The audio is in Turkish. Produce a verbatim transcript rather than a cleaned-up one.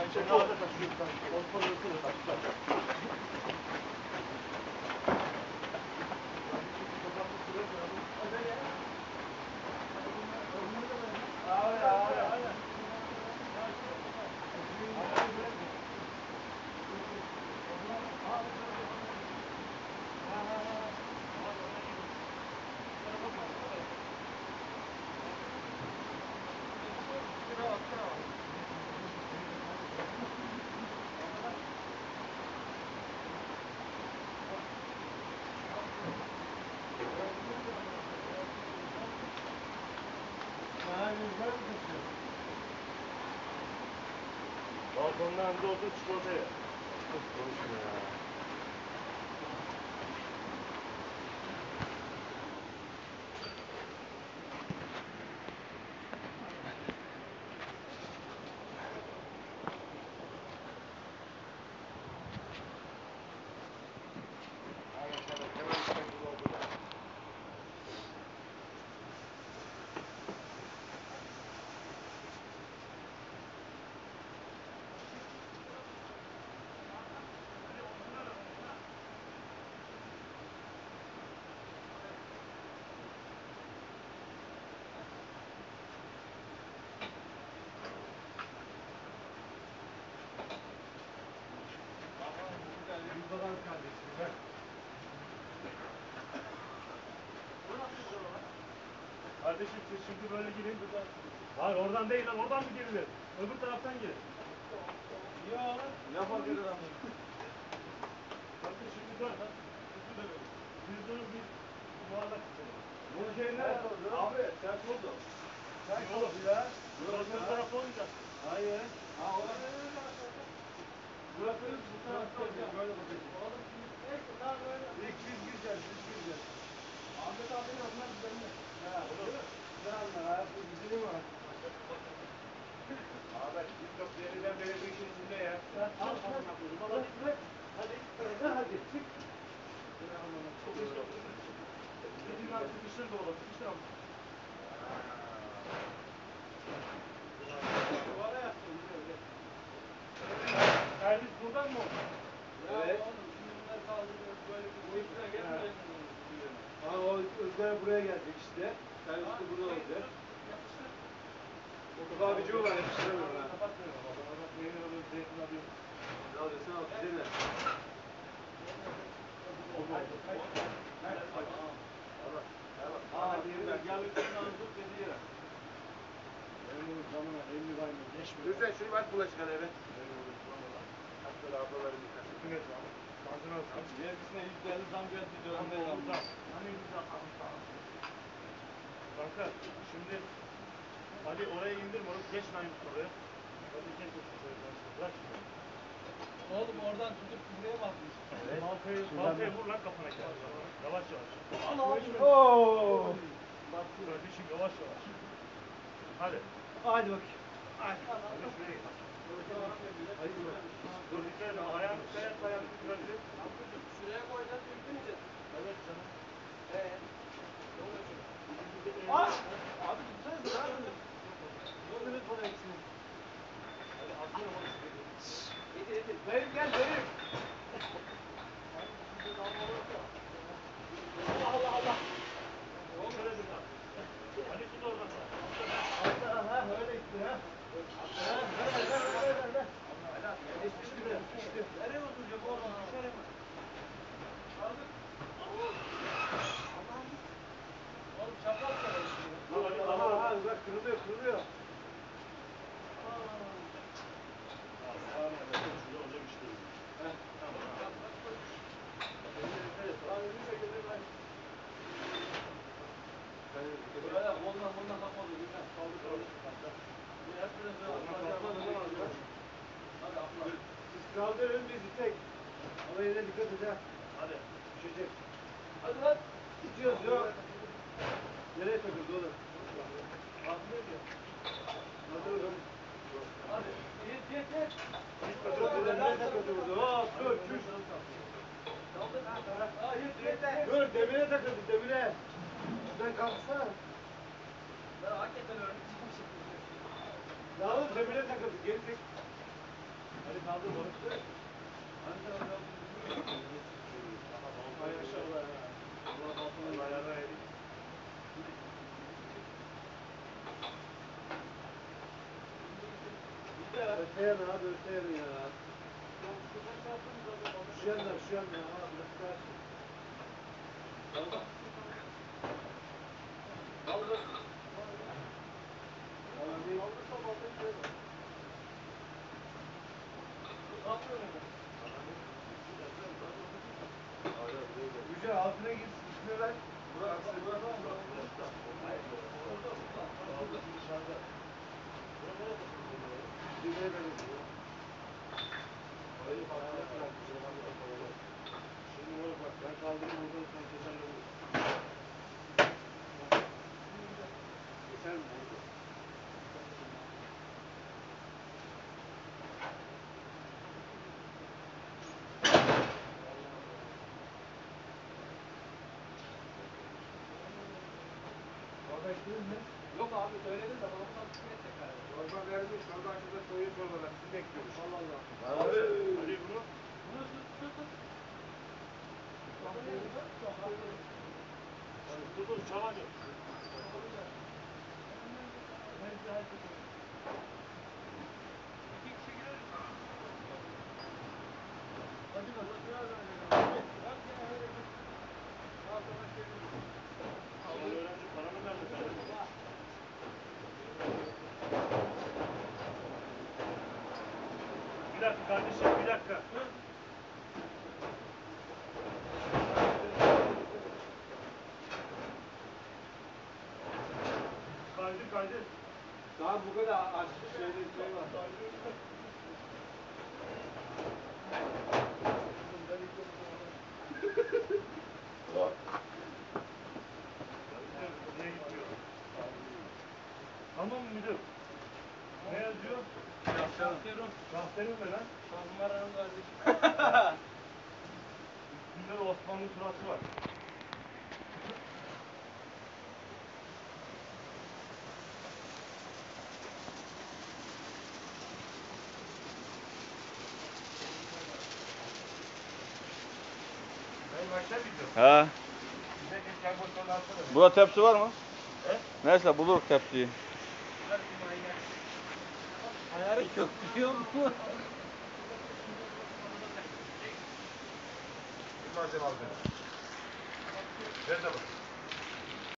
Ne orada taşıyor sanki? Ortalığı ısırır taşlar. Abi abi abi. Balkondan da otur çikolataya. Konuşma ya. Bakalım kardeşim ben. Kardeşim siz şimdi böyle gidin. Hayır oradan değil lan, oradan mı girilir? Öbür taraftan gir. Ya ne fark eder abi? Bakın şimdi dön. Biz dönüp bir muhabbet edelim. Bu şey ne? Abi ters oldu. Ters oldu ya. Burası bu tarafta olmayacak. Hayır. Ha orada. Burası bu tarafta olacak. Böyle bakacağız. Oğlum neyse daha böyle. İlk biz gireceğiz, biz gireceğiz. Ahmet abinin onlar güvenli. Ha, değil mi? Güzel anlar abi, bizim var. Abi, biz çok yeniden beri bir işin içinde ya. Al, al, al. Hadi, bırak. Hadi, hadi, çık. Çok güzel oldu. Dediğin abi sıkıştır dolaba, sıkıştır abi. Duvara yaptım, böyle. Servis buradan mı oldu? Evet. Bunlar kaldırıyor, böyle bir boyutuna gelmiyor. Ha, o ızgara buraya gelecek işte. Servis de burada olacak. O abici olan yapıştıramıyorum ha. Kapatmıyorum. Adamlar peynir alıyor, zeytin alıyor. Ne alıyorsun al, bize ne? Oldu, oldu. Nerede? Tamam. Tamam. Tamam. Aa, diğeri gel üstünden alıp dediği yere. Benim zamana elli daima geçmiyor. Güzel, şunu bak bulaşıklara eve. Hatta ablalarım yıkar. Evet abi. Şansına alsın. Vergisine yüzde elli zam geldi diyorum. Tam oldu. Hani güzel kalmışlar. Kanka, şimdi hadi oraya indir moruk, geç lan oraya. Hadi geç oraya. Bırak şimdi. Oğlum oradan tutup buraya mı atmışsın? Evet. Baltayı, baltayı vur lan kafana kendine. Yavaş yavaş. Ooo. Bak kardeşim yavaş yavaş. Hadi. Hadi bakayım. Hadi. Hadi şuraya git. Hadi bırak. Dur dikkat edin. Ayağını kayar kayar kırabilir. Şuraya koyacağız, yüklemeyeceğiz. Evet canım. Eee? Ah! Abi gitsene daha mı? Yolunuz bana hepsini. Hadi atlıyorum onu şuraya. Getir getir. Dayım gel dayım. Allah Allah Allah. Oğlum şöyle dur lan. Hadi tut oradan. Atla ha öyle gitti ha. Ha ver ver ver ver ver. Hala geçmişti biraz. Nereye oturacak oğlum? Dışarı mı? Kaldır. Oğlum çapraz söyle. Aha aha bak kırılıyor kırılıyor. Böyle ondan ondan kapmadı güzel. Kaldır kaldır. Hep biraz böyle atlayacağım. Hadi atla. Siz kaldırın biz itek. Ama yine dikkat et ha. Hadi. Düşecek. Hadi lan. İtiyoruz yok. Nereye takıldı oğlum? Atmıyor ki. Hadi oğlum. Hadi. Git git git. Dur nereye takıldı burada? Hop dur çüş. Kaldır ha. Aa git git. Dur demire takıldı demire. Şuradan kalksana. Ben hakikaten öyle çıkmışım. Ya oğlum demire takıldı geri tek. Hadi kaldır bunu. Ay aşağıda ya. Allah altına ayağına eğdik. Öteyen abi öteyen ya. Şu yandan şu yandan abi göstersin. Kaldır. Kaldır. Kaldırsa baltayı koyma. Yüce altına git, üstüne ver. Burası, burası, burası. Hayır, orada, burada. Orada, dışarıda. Buraya nereye takılıyor? Dibine benziyor. Orayı baltaya bırakmış, oradan koyalım. Şimdi bana bak, ben kaldırayım, oradan sen keserle vur. Keser mi orada? Çorba içtiniz mi? Yok abi söyledim de babamdan tüketecek galiba. Çorba vermiş, çorba açıda koyun çorbalar, sizi bekliyoruz. Allah Allah. Abi! Hadi bunu. Bunu tut tut tut. Dur dur, çalacak. İki kişi girer. Hadi bakalım, biraz daha verelim. Sen öğrenci paranı nerede verdin? Bir dakika kardeşim, bir dakika. Kaydı kaydı. Daha bu kadar aç şeyde şey var. Niye gitmiyor? Tamam mı müdür? Ne yazıyor? Şahterun. Şahterun ne lan? Şahmaranın kardeşi. Üstünde de Osmanlı suratı var. Ben başa gidiyorum. He. Bize bir karbonatörü alsana. Burada tepsi var mı? He? Neyse buluruz tepsiyi. Ayarı çok biliyor musun? Bir malzeme alacağım. Nerede bu?